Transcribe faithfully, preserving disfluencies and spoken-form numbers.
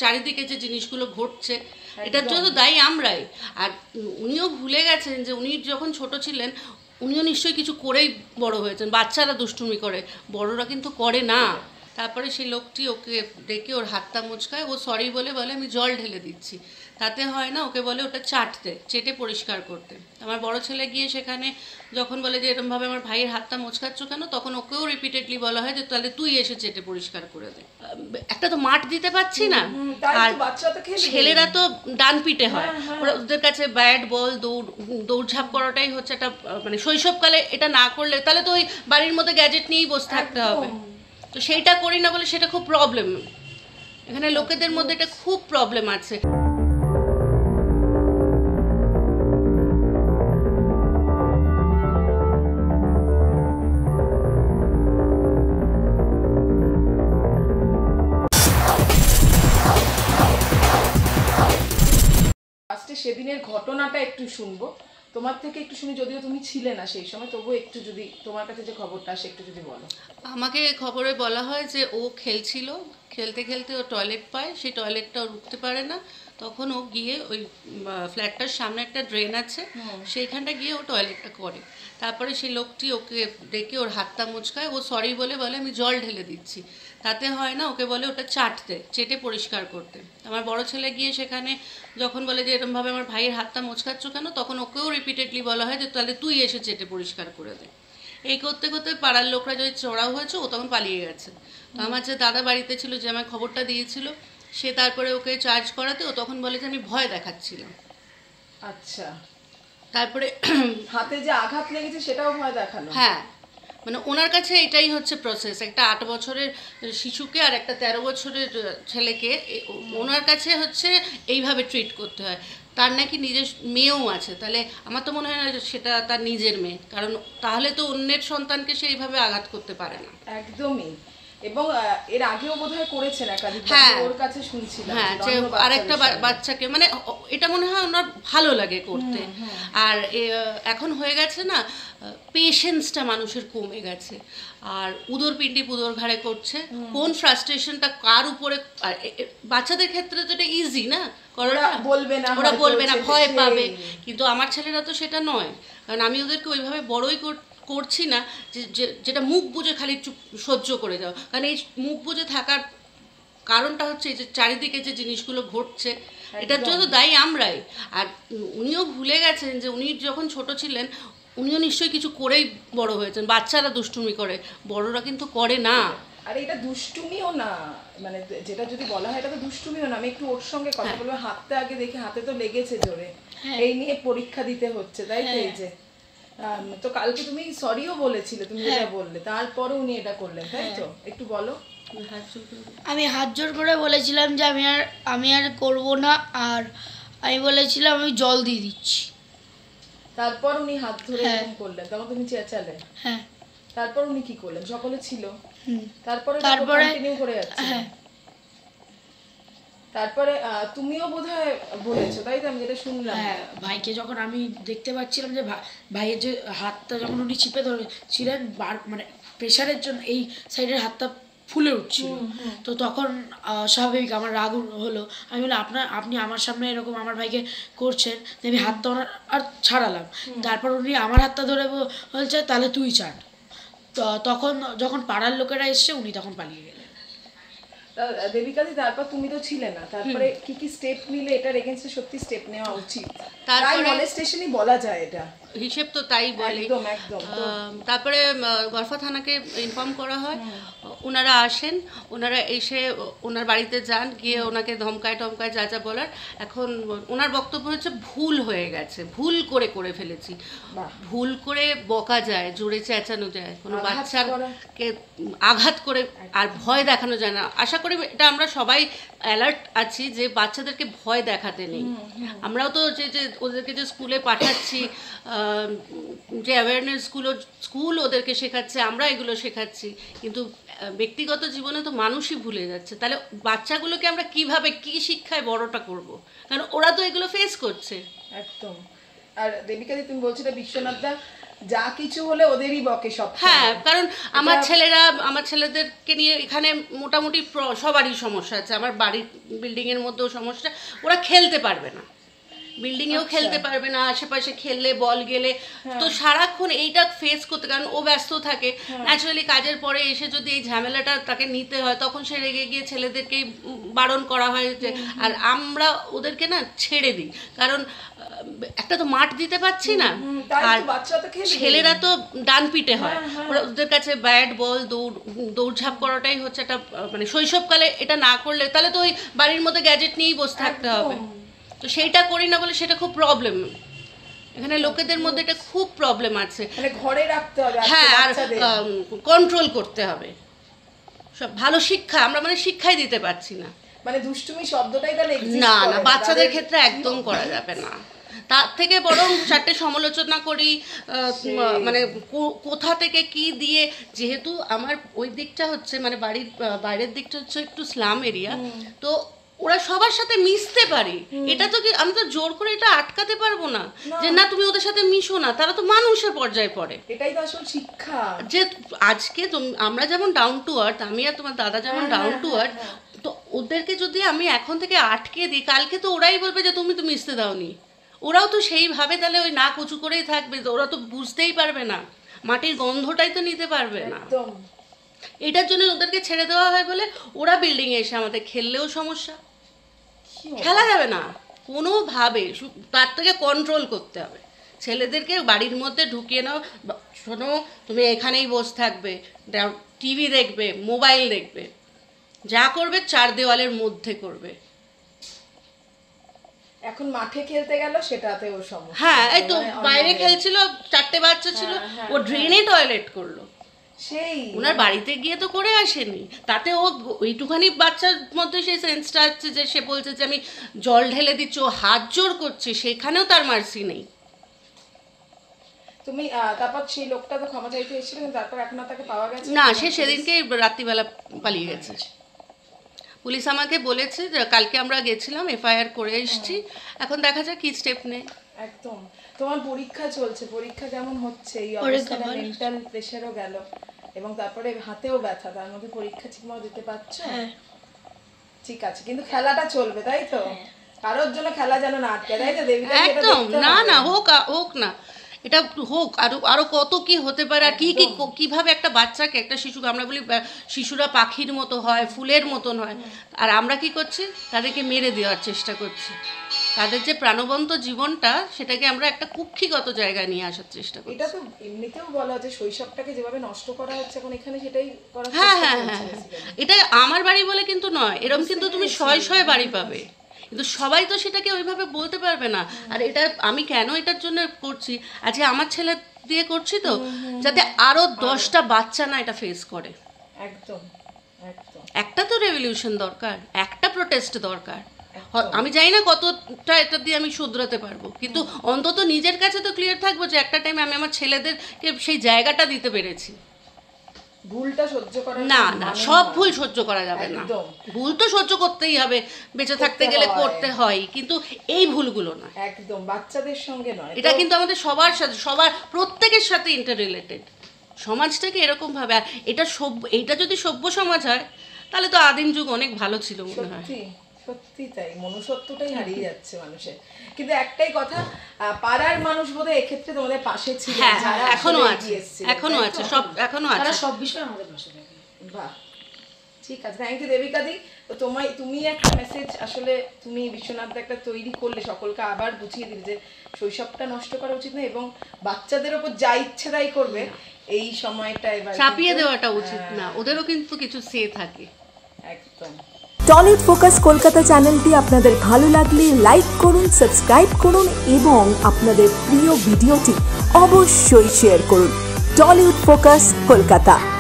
চারিদিকে যে জিনিসগুলো ঘটছে এটার জন্য দায়ী আমরাই। আর উনিও ভুলে গেছেন যে উনি যখন ছোট ছিলেন উনিও নিশ্চয়ই কিছু করেই বড় হয়েছেন। বাচ্চারা দুষ্টুমি করে, বড়রা কিন্তু করে না। তারপরে সেই লোকটি ওকে ডেকে ওর হাতটা মুচকায়, ও সরি বলে বলে আমি জল ঢেলে দিচ্ছি। তাতে হয় না, ওকে বলে ওটা চাটতে, চেটে পরিষ্কার করতে। আমার বড় ছেলে গিয়ে সেখানে যখন বলে যে এরকমভাবে আমার ভাইয়ের হাতটা মুচকাচ্ছ কেন, তখন ওকেও রিপিটেডলি বলা হয় যে তাহলে তুই এসে চেটে পরিষ্কার করে দে। একটা তো মাঠ দিতে পারছি না, আর ছেলেরা তো ডান পিটে হয়, ওদের কাছে ব্যাট বল দৌড় দৌড়ঝাঁপ করাটাই হচ্ছে একটা মানে শৈশবকালে। এটা না করলে তাহলে তো ওই বাড়ির মধ্যে গ্যাজেট নিয়েই বসে থাকতে হবে। তো সেইটা করি না বলে সেটা খুব প্রবলেম। এখানে লোকেদের মধ্যে এটা খুব প্রবলেম আছে। সেদিনের ঘটনাটা একটু শুনবো তোমার থেকে, একটু শুনি, যদিও তুমি ছিলে না সেই সময়, তবুও একটু যদি তোমার কাছে যে খবরটা আসে একটু যদি বলো। আমাকে খবরে বলা হয় যে ও খেলছিল, খেলতে খেলতে ও টয়লেট পায়, সেই টয়লেটটা ও উঠতে পারে না, তখন ও গিয়ে ওই ফ্ল্যাটটার সামনে একটা ড্রেন আছে সেইখানটা গিয়ে ও টয়লেটটা করে। তারপরে সেই লোকটি ওকে ডেকে ওর হাতটা মুচকায়, ও সরি বলে বলে আমি জল ঢেলে দিচ্ছি। তাতে হয় না, ওকে বলে ওটা চাটতে, চেটে পরিষ্কার করতে। আমার বড় ছেলে গিয়ে সেখানে যখন বলে যে এরকমভাবে আমার ভাইয়ের হাতটা মুচকাচ্ছ কেন, তখন ওকেও রিপিটেডলি বলা হয় যে তাহলে তুই এসে চেটে পরিষ্কার করে দে। এই করতে করতে পাড়ার লোকরা যদি চড়াও হয়েছে, ও তখন পালিয়ে গেছে। তো আমার যে দাদা বাড়িতে ছিল, যে আমার খবরটা দিয়েছিল, সে তারপরে ওকে চার্জ করাতে ও তখন বলে যে আমি ভয় দেখাচ্ছিলাম। আচ্ছা, তারপরে হাতে যে আঘাত লেগেছে সেটাও ভয় দেখানো? হ্যাঁ, মানে ওনার কাছে এটাই হচ্ছে প্রসেস। একটা আট বছরের শিশুকে আর একটা তেরো বছরের ছেলেকে ওনার কাছে হচ্ছে এইভাবে ট্রিট করতে হয়। তার নাকি নিজের মেয়েও আছে, তাহলে আমার তো মনে হয় না সেটা তার নিজের মেয়ে, কারণ তাহলে তো অন্যের সন্তানকে সে এইভাবে আঘাত করতে পারে না। একদমই। এবং এর আগেও বোধহয় করেছেন একাধিক, ওর কাছে শুনছিলাম। হ্যাঁ, যে আরেকটা বাচ্চাকে, মানে এটা মনে হয় ওনার ভালো লাগে করতে। আর এখন হয়ে গেছে না, পেশেন্সটা মানুষের কমে গেছে, আর উদর পিণ্ডি পুদর ঘাড়ে করছে। কোন ফ্রাস্ট্রেশনটা কার উপরে, বাচ্চাদের ক্ষেত্রে তো এটা ইজি না, ওরা বলবে না, ওরা বলবে না, ভয় পাবে। কিন্তু আমার ছেলেরা তো সেটা নয়, কারণ আমি ওদেরকে ওইভাবে বড়ই করছি না যে যেটা মুখ বুজে খালি চুপ সহ্য করে যাও। কারণ এই মুখ বুজে থাকার কারণটা হচ্ছে এই যে চারিদিকে যে জিনিসগুলো ঘটছে এটার জন্য দায়ী আমরাই। আর উনিও ভুলে গেছেন যে উনি যখন ছোট ছিলেন উনিও নিশ্চয়ই কিছু করেই বড় হয়েছেন। বাচ্চারা দুষ্টুমি করে, বড়রা কিন্তু করে না। আর এটা দুষ্টুমিও না, মানে যেটা যদি বলা হয় এটা তো দুষ্টুমিও না। আমি একটু ওর সঙ্গে কথা বলবো। হাতটা আগে দেখে, হাতে তো লেগেছে জোরে, এই নিয়ে পরীক্ষা দিতে হচ্ছে, তাই তো? এই যে তো কালকে তুমি সরিও বলেছিলে, তুমি যেটা বললে, তারপরে উনি এটা করলেন, তাই তো? একটু বলো। আমি হাত জোর করে বলেছিলাম যে আমি আর আমি আর করবো না, আর আমি বলেছিলাম আমি জল দিয়ে দিচ্ছি। তারপর উনি হাত ধরে এরকম করলেন, তখন তুমি চেঁচালে। হ্যাঁ। তারপর উনি কি করলেন? সকলে ছিল, তারপরে তারপরে কন্টিনিউ করে যাচ্ছে। হ্যাঁ। তারপরে তুমিও বোধহয় বলেছো, তাই তো? আমি যেটা শুনলাম। হ্যাঁ, ভাইকে যখন আমি দেখতে পাচ্ছিলাম যে ভাইয়ের যে হাতটা যখন উনি চিপে ধরেছিলেন, মানে প্রেশারের জন্য এই সাইডের হাতটা ফুলে উঠছিল, তো তখন স্বাভাবিক আমার রাগ হলো। আমি বললাম আপনার আপনি আমার সামনে এরকম আমার ভাইকে করছেন, আমি হাতটা ওনার আর ছাড়ালাম। তারপর উনি আমার হাতটা ধরে বলছে তাহলে তুই ছাড়। তো তখন যখন পাড়ার লোকেরা এসছে উনি তখন পালিয়ে গেলেন। দেবিকাদি, তারপর তুমি তো ছিলে না, তারপরে কি কি স্টেপ নিলে এটার এগেইনস্টে সত্যি স্টেপ নেওয়া উচিত? তাই মলেস্টেশনই বলা যায়, এটা হিসেব তো তাই বলে। একদম একদম। তারপরে গরফা থানাকে ইনফর্ম করা হয়, ওনারা আসেন, ওনারা এসে ওনার বাড়িতে যান, গিয়ে ওনাকে ধমকায় টমকায় যা যা বলার। এখন ওনার বক্তব্য হচ্ছে ভুল হয়ে গেছে, ভুল করে করে ফেলেছি। ভুল করে বকা যায়, জোরে চেঁচানো যায়, কোনো বাচ্চাকে আঘাত করে আর ভয় দেখানো যায় না। আশা করি এটা আমরা সবাই অ্যালার্ট আছি যে বাচ্চাদেরকে ভয় দেখাতে নেই। আমরাও তো যে যে ওদেরকে যে স্কুলে পাঠাচ্ছি, যে অ্যাওয়ারনেসগুলো স্কুল ওদেরকে শেখাচ্ছে, আমরা এগুলো শেখাচ্ছি, কিন্তু ব্যক্তিগত জীবনে তো মানুষই ভুলে যাচ্ছে। তাহলে বাচ্চাগুলোকে আমরা কিভাবে কি শিক্ষায় বড়টা করব? কারণ ওরা তো এগুলো ফেস করছে। একদম। আর দেবিকা দি তুমি বলছিলে বিশ্বনাথ দা যা কিছু হলে ওদেরই বকে সব। হ্যাঁ, কারণ আমার ছেলেরা আমার ছেলেদেরকে নিয়ে এখানে মোটামুটি সবারই সমস্যা আছে। আমার বাড়ির বিল্ডিংয়ের মধ্যেও সমস্যা, ওরা খেলতে পারবে না, বিল্ডিংয়েও খেলতে পারবে না, আশেপাশে খেললে বল গেলে তো সারাক্ষণ এইটা ফেস করতে, কারণ ও ব্যস্ত থাকে ন্যাচারালি। কাজের পরে এসে যদি এই ঝামেলাটা তাকে নিতে হয় তখন সে রেগে গিয়ে ছেলেদেরকেই বারণ করা হয় যে, আর আমরা ওদেরকে না ছেড়ে দিই, কারণ একটা তো মাঠ দিতে পারছি না, আর ছেলেরা তো ডান পিটে হয়, ওদের কাছে ব্যাট বল দৌড় দৌড়ঝাঁপ করাটাই হচ্ছে একটা মানে শৈশবকালে এটা না করলে তাহলে তো ওই বাড়ির মধ্যে গ্যাজেট নিয়েই বসে থাকতে হবে। তো সেইটা করি না বলে সেটা খুব প্রবলেম, এখানে লোকেদের মধ্যে এটা খুব প্রবলেম আছে, মানে ঘরে রাখতে হবে। হ্যাঁ, আর কন্ট্রোল করতে হবে। সব ভালো শিক্ষা আমরা মানে শিক্ষাই দিতে পারছি না, মানে দুষ্টুমি শব্দটাই তাহলে না না বাচ্চাদের ক্ষেত্রে একদম করা যাবে না। তার থেকে বরং চারটে সমালোচনা করি, মানে কোথা থেকে কি দিয়ে, যেহেতু আমার ওই দিকটা হচ্ছে মানে বাড়ির বাইরের দিকটা হচ্ছে একটু স্লাম এরিয়া, তো ওরা সবার সাথে মিশতে পারে। এটা তো কি আমি তো জোর করে এটা আটকাতে পারবো না যে না তুমি ওদের সাথে মিশো না, তারা তো মানুষের পর্যায়ে পড়ে। এটাই তো আসল শিক্ষা, যে আজকে আমরা যেমন ডাউন টু আর্থ, আমি আর তোমার দাদা যেমন ডাউন টু আর্থ, তো ওদেরকে যদি আমি এখন থেকে আটকে দিই কালকে তো ওরাই বলবে যে তুমি তো মিশতে দাওনি, ওরাও তো সেইভাবে তাহলে ওই নাক উঁচু করেই থাকবে, ওরা তো বুঝতেই পারবে না, মাটির গন্ধটাই তো নিতে পারবে না। এটার জন্য ওদেরকে ছেড়ে দেওয়া হয় বলে ওরা বিল্ডিংয়ে এসে আমাদের খেললেও সমস্যা, খেলা যাবে না কোনোভাবে, তার থেকে কন্ট্রোল করতে হবে। ছেলেদেরকে বাড়ির মধ্যে ঢুকিয়ে নাও, শোনো তুমি এখানেই বসে থাকবে, টিভি দেখবে, মোবাইল দেখবে, যা করবে চার দেওয়ালের মধ্যে করবে। এখন মাঠে খেলতে গেল সেটাতে ওর সমস্যা। হ্যাঁ, এই তো বাইরে খেলছিল, চারটে বাচ্চা ছিল, ও ড্রেনে টয়লেট করলো, সেই ওনার বাড়িতে গিয়ে তো করে আসেনি, তাতে ও ওইটুখানি বাচ্চার মধ্যে সেই সেন্সটা আছে যে সে বলছে যে আমি জল ঢেলে দিচ্ছি, ও হাত জোর করছে, সেখানেও তার মার্সি নেই। তুমি তারপর সেই লোকটা তো ক্ষমা চাইতে এসেছিল, কিন্তু তারপর এখন তাকে পাওয়া গেছে না, সে সেদিনকে রাত্রিবেলা পালিয়ে গেছে। পুলিশ আমাকে বলেছে যে কালকে আমরা গেছিলাম, এফআইআর করে এসেছি, এখন দেখা যাক কি স্টেপ নেয়। একদম। তোমার পরীক্ষা চলছে, পরীক্ষা কেমন হচ্ছে? এই অবস্থাটা মেন্টাল প্রেসারও গেল এবং তারপরে হাতেও ব্যথা, তার মধ্যে পরীক্ষা ঠিকমতো দিতে পারছো? ঠিক আছে, কিন্তু খেলাটা চলবে, তাই তো? কারোর জন্য খেলা যেন না আটকে, তাই তো দেবিকা? একদম না না, হোক হোক না, এটা হোক, আরো আরো কত কি হতে পারে, আর কি কি কিভাবে একটা বাচ্চাকে, একটা শিশুকে, আমরা বলি শিশুরা পাখির মতো হয়, ফুলের মতন হয়, আর আমরা কি করছি তাদেরকে মেরে দেওয়ার চেষ্টা করছি, তাদের যে প্রাণবন্ত জীবনটা সেটাকে আমরা একটা কুক্ষিগত জায়গায় নিয়ে আসার চেষ্টা করছি। এটা তো এমনিতেও বলা যে শৈশবটাকে যেভাবে নষ্ট করা হচ্ছে এখন এখানে সেটাই করা হচ্ছে। হ্যাঁ হ্যাঁ হ্যাঁ, এটা আমার বাড়ি বলে কিন্তু নয়, এরকম কিন্তু তুমি শয়ে শয়ে বাড়ি পাবে, কিন্তু সবাই তো সেটাকে ওইভাবে বলতে পারবে না। আর এটা আমি কেন এটার জন্য করছি, আজকে আমার ছেলে দিয়ে করছি তো, যাতে আরো দশটা বাচ্চা না এটা ফেস করে। একদম একদম, একটা তো রেভলিউশন দরকার, একটা প্রোটেস্ট দরকার। আমি জানি না কতটা এটা দিয়ে আমি শুধরাতে পারবো, কিন্তু অন্তত নিজের কাছে তো ক্লিয়ার থাকবো যে একটা টাইমে আমি আমার ছেলেদেরকে সেই জায়গাটা দিতে পেরেছি। ভুলটা সহ্য করা না না, সব ভুল সহ্য করা যাবে না, ভুল তো সহ্য করতেই হবে, বেঁচে থাকতে গেলে করতে হয়, কিন্তু এই ভুলগুলো না, একদম বাচ্চাদের সঙ্গে নয়। এটা কিন্তু আমাদের সবার সাথে, সবার প্রত্যেকের সাথে ইন্টার রিলেটেড। সমাজটাকে এরকম ভাবে, এটা সভ্য, এইটা যদি সভ্য সমাজ হয় তাহলে তো আদিম যুগ অনেক ভালো ছিল মনে হয়। সত্যি তাই, মনুষ্যত্বটাই হারিয়ে যাচ্ছে মানুষের। কিন্তু একটাই কথা, পাড়ার মানুষ বোধহয় এক্ষেত্রে তোমাদের পাশে ছিল, যারা এখনো আছে, এখনো আছে, সব এখনো আছে, তারা সব বিষয়ে আমাদের পাশে থাকে। বাহ, ঠিক আছে, থ্যাংক ইউ দেবিকা দি। তো তোমায় তুমি একটা মেসেজ আসলে তুমি বিশ্বনাথ একটা তৈরি করলে, সকলকে আবার বুঝিয়ে দিলে যে শৈশবটা নষ্ট করা উচিত না এবং বাচ্চাদের ওপর যা ইচ্ছে তাই করবে, এই সময়টা এবার চাপিয়ে দেওয়াটা উচিত না, ওদেরও কিন্তু কিছু সে থাকে। একদম। টলিউড ফোকাস কলকাতা চ্যানেলটি আপনাদের ভালো লাগলে লাইক করুন, সাবস্ক্রাইব করুন এবং আপনাদের প্রিয় ভিডিওটি অবশ্যই শেয়ার করুন। Tollywood focus Kolkata.